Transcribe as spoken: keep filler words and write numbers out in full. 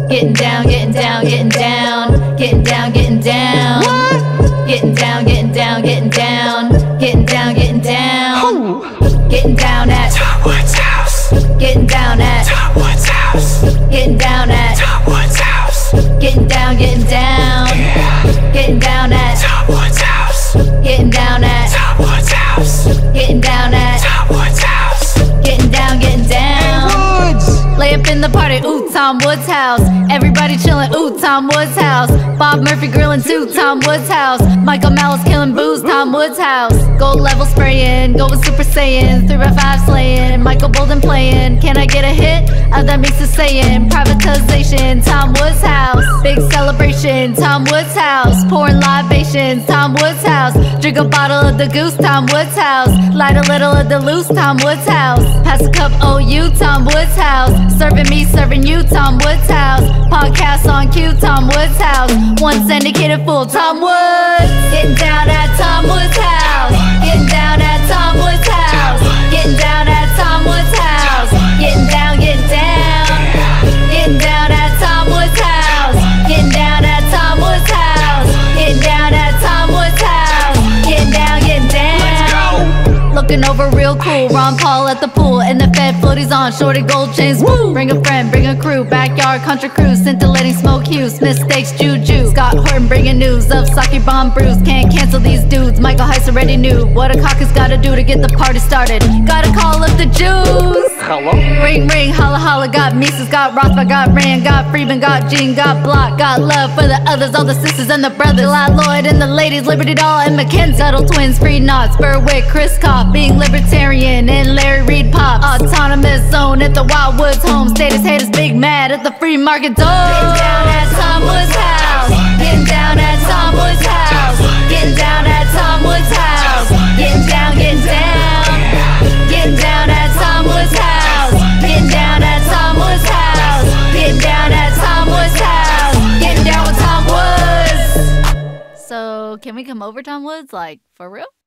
Getting down, getting down, getting down, getting down, getting down. What? Getting down, getting down, getting down, getting down, getting down. Getting down at Tom Wood's house. Getting down at Tom Wood's house. Getting down at Tom Wood's house. Getting down, getting down. Yeah. Getting down at Tom Wood's house. Getting down at Tom Wood's house. Getting down at Tom Wood's house. Getting down, getting down. Hey, Woods! Lay up in the party, ooh, Tom Wood's house. Everybody chillin', ooh, Tom Wood's house. Bob Murphy grillin' too, Tom Wood's house. Michael Malice killing booze, Tom Wood's house. Gold level spraying, go with Super Saiyan. three by five slaying, Michael Bolden playing. Can I get a hit? Uh, that means it's saying privatization, Tom Wood's house. Big celebration, Tom Wood's house. Pouring libations, Tom Wood's house. Drink a bottle of the goose, Tom Wood's house. Light a little of the loose, Tom Wood's house. Pass a cup, oh you, Tom Wood's house. Serving me, serving you, Tom Wood's house. Podcast on cue, Tom Wood's house. One syndicated fool, Tom Woods. Getting down at Tom Wood's house. Getting down at Tom Wood's house. Getting down at Tom Wood's house. Getting down, getting down. Getting down at Tom Wood's house. Getting down at Tom Wood's house. Getting down at Tom Wood's house. Getting down, getting down. Looking over real cool, Ron Paul at the pool. And the Fed floaties on, shorty gold chains, woo! Bring a friend, bring a crew, backyard country cruise. Scintillating smoke hues, mistakes, juju. Scott Horton bringing news of sake bomb brews. Can't cancel these dudes, Michael Heiss already knew what a cock has gotta do to get the party started. Gotta call up the Jews. Hello? Ring ring, holla holla, got Mises, got Rothbard, got Rand, got Freeman, got Gene, got Block. Got love for the others, all the sisters and the brothers. Lot Lloyd and the ladies, Liberty Doll and McKenzie. Tuttle twins, Free Knots, Berwick, Chris Koff. Being libertarian and Larry Reed pops. Autonomous zone at the Wildwoods home. Status haters big mad at the free market door. Getting down at Tom Wood's house. Getting down at Tom Wood's house. Getting down at Tom Wood's house. Getting down, getting down. Getting down at Tom Wood's house. Getting down at Tom Wood's house. Getting down at Tom Wood's house. Getting down with Tom Woods. So can we come over, Tom Woods? Like, for real?